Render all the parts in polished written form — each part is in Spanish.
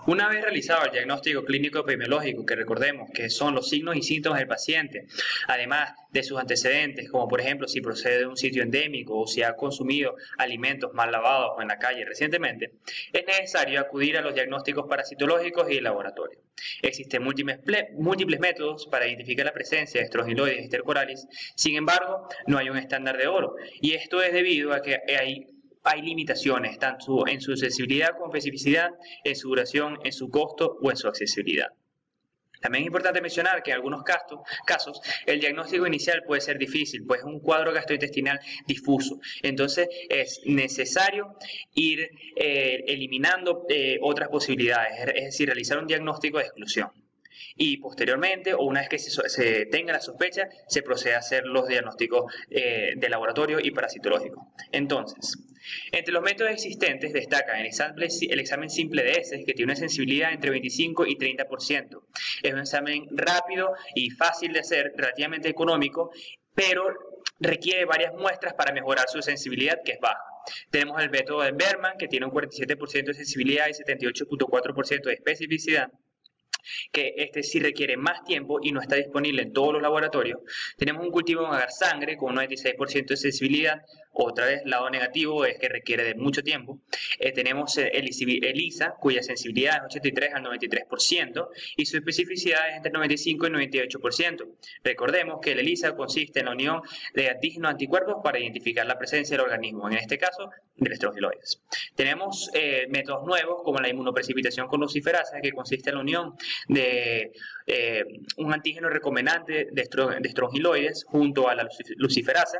Una vez realizado el diagnóstico clínico epidemiológico, que recordemos que son los signos y síntomas del paciente, además de sus antecedentes, como por ejemplo si procede de un sitio endémico o si ha consumido alimentos mal lavados o en la calle recientemente, es necesario acudir a los diagnósticos parasitológicos y el laboratorio. Existen múltiples métodos para identificar la presencia de Strongyloides stercoralis, sin embargo, no hay un estándar de oro, y esto es debido a que hay limitaciones, tanto en su sensibilidad como especificidad, en su duración, en su costo o en su accesibilidad. También es importante mencionar que en algunos casos el diagnóstico inicial puede ser difícil, pues es un cuadro gastrointestinal difuso. Entonces es necesario ir eliminando otras posibilidades, es decir, realizar un diagnóstico de exclusión. Y posteriormente, o una vez que se tenga la sospecha, se procede a hacer los diagnósticos de laboratorio y parasitológicos. Entonces, entre los métodos existentes destaca el examen simple de heces, que tiene una sensibilidad entre 25 y 30%. Es un examen rápido y fácil de hacer, relativamente económico, pero requiere varias muestras para mejorar su sensibilidad, que es baja. Tenemos el método de Berman, que tiene un 47% de sensibilidad y 78.4% de especificidad, que este sí requiere más tiempo y no está disponible en todos los laboratorios. Tenemos un cultivo en agar sangre con un 96% de sensibilidad. Otra vez, lado negativo es que requiere de mucho tiempo. Tenemos el ELISA, cuya sensibilidad es 83 al 93% y su especificidad es entre 95 y 98%. Recordemos que el ELISA consiste en la unión de antígenos anticuerpos para identificar la presencia del organismo, en este caso del Strongyloides. Tenemos métodos nuevos como la inmunoprecipitación con luciferasa, que consiste en la unión de un antígeno recombinante de Strongyloides junto a la luciferasa,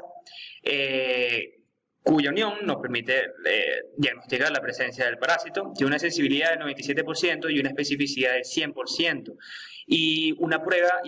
cuya unión nos permite diagnosticar la presencia del parásito. Tiene una sensibilidad del 97% y una especificidad del 100%. Y es una prueba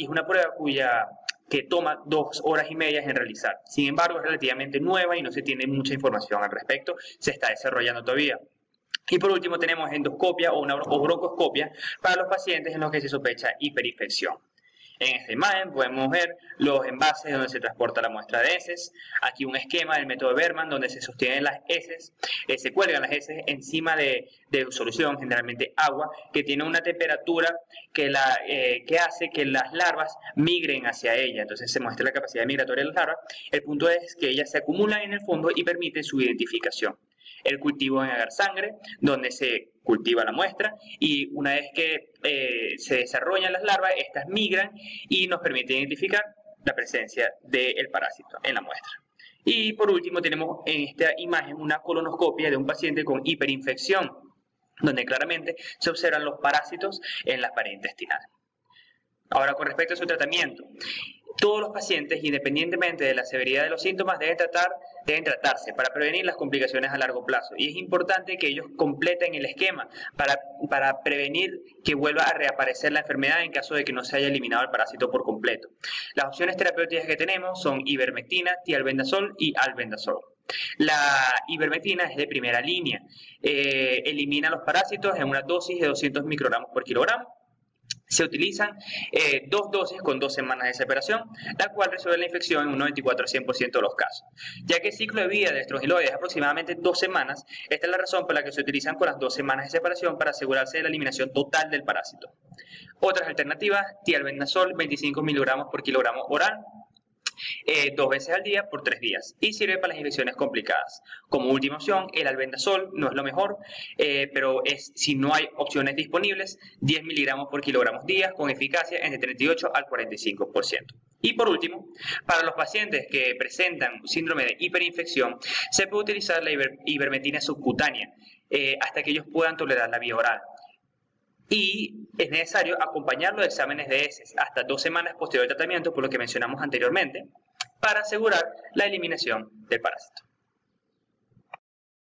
que toma 2 horas y media en realizar. Sin embargo, es relativamente nueva y no se tiene mucha información al respecto. Se está desarrollando todavía. Y por último tenemos endoscopia o broncoscopia para los pacientes en los que se sospecha hiperinfección. En esta imagen podemos ver los envases donde se transporta la muestra de heces. Aquí un esquema del método de Berman donde se sostienen las heces, se cuelgan las heces encima de solución, generalmente agua, que tiene una temperatura que hace que las larvas migren hacia ella. Entonces se muestra la capacidad migratoria de las larvas. El punto es que ellas se acumulan en el fondo y permiten su identificación. El cultivo en agar sangre, donde se cultiva la muestra y una vez que se desarrollan las larvas, estas migran y nos permite identificar la presencia del parásito en la muestra. Y por último tenemos en esta imagen una colonoscopia de un paciente con hiperinfección, donde claramente se observan los parásitos en la pared intestinal. Ahora, con respecto a su tratamiento, todos los pacientes, independientemente de la severidad de los síntomas, deben tratarse para prevenir las complicaciones a largo plazo. Y es importante que ellos completen el esquema para prevenir que vuelva a reaparecer la enfermedad en caso de que no se haya eliminado el parásito por completo. Las opciones terapéuticas que tenemos son ivermectina, tialbendazol y albendazol. La ivermectina es de primera línea. Elimina los parásitos en una dosis de 200 microgramos por kilogramo. Se utilizan 2 dosis con 2 semanas de separación, la cual resuelve la infección en un 94 a 100% de los casos. Ya que el ciclo de vida de Strongyloides es aproximadamente 2 semanas, esta es la razón por la que se utilizan con las 2 semanas de separación para asegurarse de la eliminación total del parásito. Otras alternativas, tialbendazol 25 miligramos por kilogramo oral, 2 veces al día por 3 días y sirve para las infecciones complicadas. Como última opción, el albendazol no es lo mejor, pero si no hay opciones disponibles, 10 miligramos por kilogramo día con eficacia entre 38 al 45%. Y por último, para los pacientes que presentan síndrome de hiperinfección, se puede utilizar la ivermectina subcutánea hasta que ellos puedan tolerar la vía oral. Y es necesario acompañarlo de exámenes de heces hasta 2 semanas posterior al tratamiento, por lo que mencionamos anteriormente, para asegurar la eliminación del parásito.